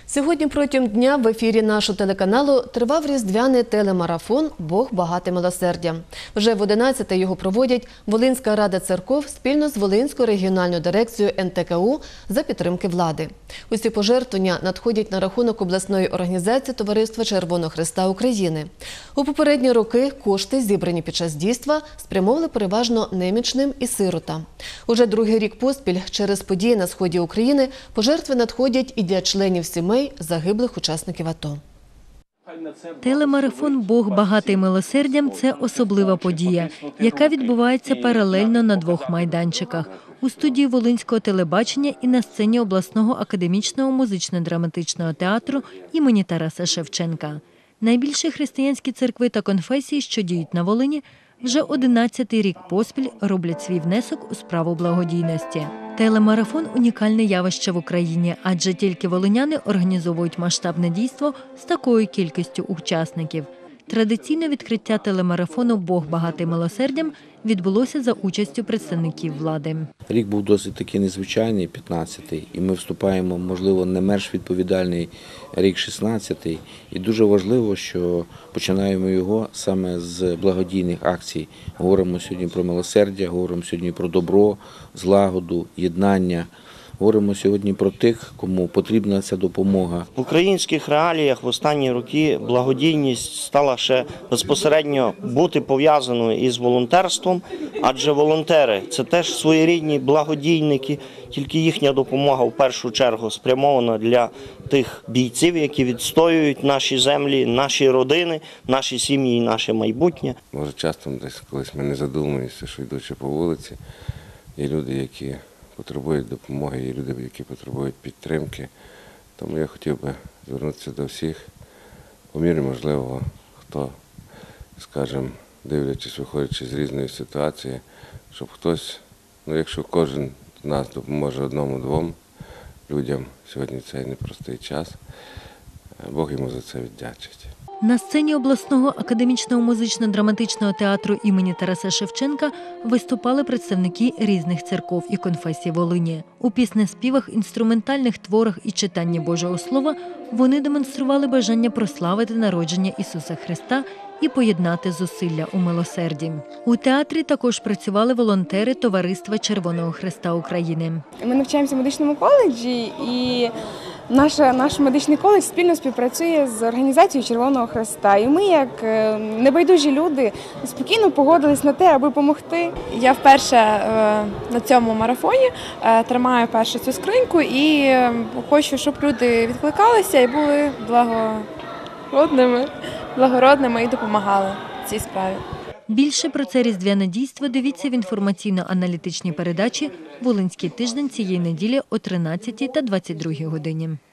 Сьогодні протягом дня в ефірі нашого телеканалу тривав різдвяний телемарафон «Бог багатий милосердя». Вже в 11-те його проводять Волинська рада церков спільно з Волинською регіональною дирекцією НТКУ за підтримки влади. Усі пожертвування надходять на рахунок обласної організації Товариства Червоного Хреста України. У попередні роки кошти, зібрані під час дійства, спрямовували переважно немічним і сиротам. Уже другий рік поспіль через події на сході України пожертви надходять і для членів сімей загиблих учасників АТО. Телемарафон «Бог багатий милосердям» – це особлива подія, яка відбувається паралельно на двох майданчиках – у студії Волинського телебачення і на сцені обласного академічного музично-драматичного театру імені Тараса Шевченка. Найбільші християнські церкви та конфесії, що діють на Волині, вже 11-й рік поспіль роблять свій внесок у справу благодійності. Телемарафон – унікальне явище в Україні, адже тільки волиняни організовують масштабне дійство з такою кількістю учасників. Традиційне відкриття телемарафону «Бог багатий милосердям» відбулося за участю представників влади. Рік був досить таки незвичайний, 15-й, і ми вступаємо, можливо, не менш відповідальний рік 16-й. І дуже важливо, що починаємо його саме з благодійних акцій. Говоримо сьогодні про милосердя, говоримо сьогодні про добро, злагоду, єднання. Говоримо сьогодні про тих, кому потрібна ця допомога. В українських реаліях в останні роки благодійність стала ще безпосередньо бути пов'язаною із волонтерством, адже волонтери – це теж своєрідні благодійники, тільки їхня допомога в першу чергу спрямована для тих бійців, які відстоюють наші землі, наші родини, наші сім'ї і наше майбутнє. Може, часто десь колись ми не задумуємося, що йдучи по вулиці, є люди, які потребують допомоги, є люди, які потребують підтримки. Тому я хотів би звернутися до всіх, по мірі можливого, хто, скажімо, дивлячись, виходячи з різної ситуації, щоб хтось, якщо кожен з нас допоможе одному-двом людям сьогодні цей непростий час, Бог йому за це віддячить. На сцені обласного академічного музично-драматичного театру імені Тараса Шевченка виступали представники різних церков і конфесій Волині. У піснеспівах, інструментальних творах і читанні Божого Слова вони демонстрували бажання прославити народження Ісуса Христа і поєднати зусилля у милосерді. У театрі також працювали волонтери Товариства Червоного Хреста України. Ми навчаємося в медичному коледжі, і наш медичний коледж спільно співпрацює з організацією Червоного Хреста. І ми, як небайдужі люди, спокійно погодились на те, аби допомогти. Я вперше на цьому марафоні тримаю першу цю скриньку і хочу, щоб люди відкликалися і були благородними і допомагали цій справі. Більше про це різдвяне дійство дивіться в інформаційно-аналітичній передачі «Волинський тиждень» цієї неділі о 13 та 22 годині.